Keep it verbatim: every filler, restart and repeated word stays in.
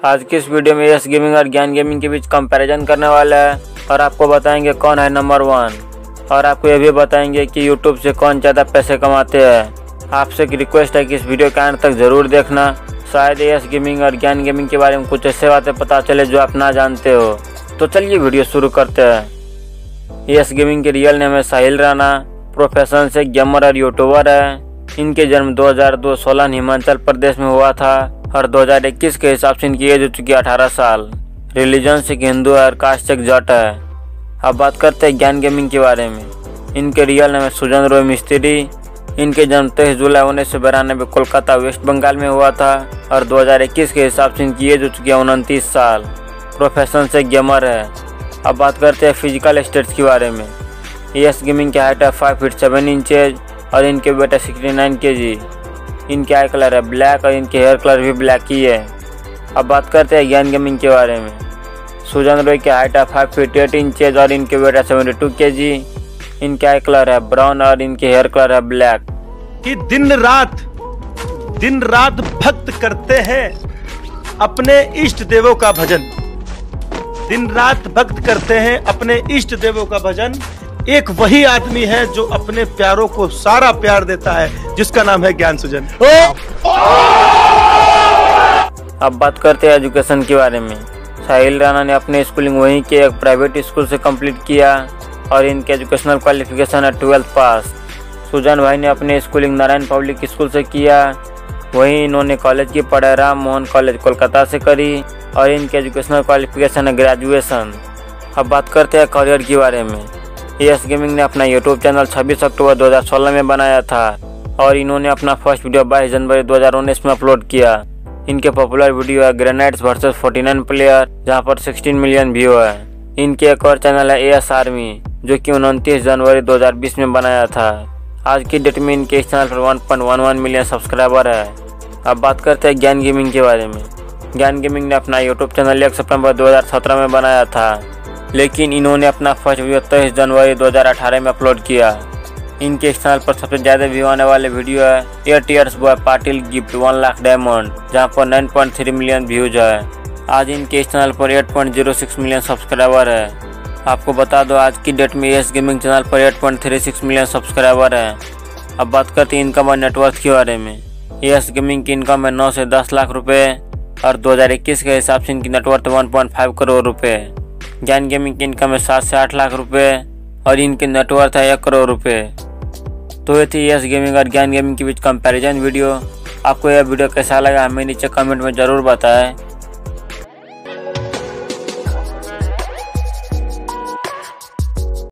आज की इस वीडियो में यस गेमिंग और ज्ञान गेमिंग के बीच कंपैरिजन करने वाला है और आपको बताएंगे कौन है नंबर वन और आपको ये भी बताएंगे कि यूट्यूब से कौन ज़्यादा पैसे कमाते हैं। आपसे एक रिक्वेस्ट है कि इस वीडियो के अंत तक ज़रूर देखना, शायद यस गेमिंग और ज्ञान गेमिंग के बारे में कुछ ऐसे बातें पता चले जो आप ना जानते हो। तो चलिए वीडियो शुरू करते हैं। यस गेमिंग के रियल नेम है साहिल राणा, प्रोफेशन से गेमर और यूट्यूबर है। इनके जन्म दो हज़ार दो सोलह हिमाचल प्रदेश में हुआ था और दो हज़ार इक्कीस के हिसाब से इनकी एज हो चुकी है अठारह साल। रिलीजन से हिंदू है और कास्ट से जट है। अब बात करते हैं ज्ञान गेमिंग के बारे में। इनके रियल नाम है सुजन रॉय मिस्त्री। इनके जन्म तेईस जुलाई उन्नीस सौ बिरानवे कोलकाता वेस्ट बंगाल में हुआ था और दो हज़ार इक्कीस के हिसाब से इनकी एज हो चुकी है उनतीस साल। प्रोफेशन से गेमर है। अब बात करते हैं फिजिकल स्टेट्स के बारे में। यस गेमिंग की हाइट है फाइव फीट सेवन इंचेज और इनके वेट है सिक्सटी नाइन के जी। इनके आई कलर है ब्लैक और इनके हेयर कलर भी ब्लैक ही है। अब बात करते हैं ज्ञान गेमिंग के बारे में। सुजन रॉय की हाइट है फाइव फीट एट इंचेज और इनके वेट है सेवेंटी टू के जी। इनके आई कलर है ब्राउन और इनके हेयर कलर है ब्लैक। कि दिन रात दिन रात भक्त करते हैं अपने इष्ट देवों का भजन। दिन रात भक्त करते हैं अपने इष्ट देवों का भजन। एक वही आदमी है जो अपने प्यारों को सारा प्यार देता है, जिसका नाम है ज्ञान सुजन। अब बात करते हैं एजुकेशन के बारे में। साहिल राणा ने अपनी स्कूलिंग वहीं के एक प्राइवेट स्कूल से कंप्लीट किया और इनके एजुकेशनल क्वालिफिकेशन है ट्वेल्थ पास। सुजन भाई ने अपनी स्कूलिंग नारायण पब्लिक स्कूल से किया। वहीं इन्होंने कॉलेज की पढ़ाई राम मोहन कॉलेज कोलकाता से करी और इनके एजुकेशनल क्वालिफिकेशन है ग्रेजुएशन। अब बात करते हैं करियर के बारे में। यस गेमिंग ने अपना यूट्यूब चैनल छब्बीस अक्टूबर दो हज़ार सोलह में बनाया था और इन्होंने अपना फर्स्ट वीडियो बाईस जनवरी दो हज़ार उन्नीस में अपलोड किया। इनके पॉपुलर वीडियो है grenades versus forty nine player, जहां पर सोलह मिलियन व्यू है। इनके एक और चैनल है एएस आर्मी, जो कि उनतीस जनवरी दो हज़ार बीस में बनाया था। आज की डेट में इनके इस चैनल पर one point one one million subscriber है। अब बात करते हैं ज्ञान गेमिंग के बारे में। ज्ञान गेमिंग ने अपना यूट्यूब चैनल एक सितंबर दो हज़ार सत्रह में बनाया था, लेकिन इन्होंने अपना फर्स्ट वीडियो तेईस जनवरी दो हज़ार अठारह में अपलोड किया। इनके इस चैनल पर सबसे ज़्यादा व्यू आने वाले वीडियो है eight years boy Patil gift one lakh diamond, जहां पर nine point three million views है। आज इनके इस चैनल पर eight point zero six million subscriber है। आपको बता दो आज की डेट में यस गेमिंग चैनल पर eight point three six million subscriber है। अब बात करते हैं इनकम और नेटवर्थ के बारे में। यस गेमिंग की इनकम है नौ से दस लाख रुपये और दो हज़ार इक्कीस के हिसाब से इनकी net worth one point five crore रुपये। ज्ञान गेमिंग की इनकम है सात से आठ लाख रुपए और इनकी नेटवर्थ है एक करोड़ रुपए। तो ये थी यस गेमिंग और ज्ञान गेमिंग के बीच कंपैरिजन वीडियो। आपको यह वीडियो कैसा लगा हमें नीचे कमेंट में ज़रूर बताएं।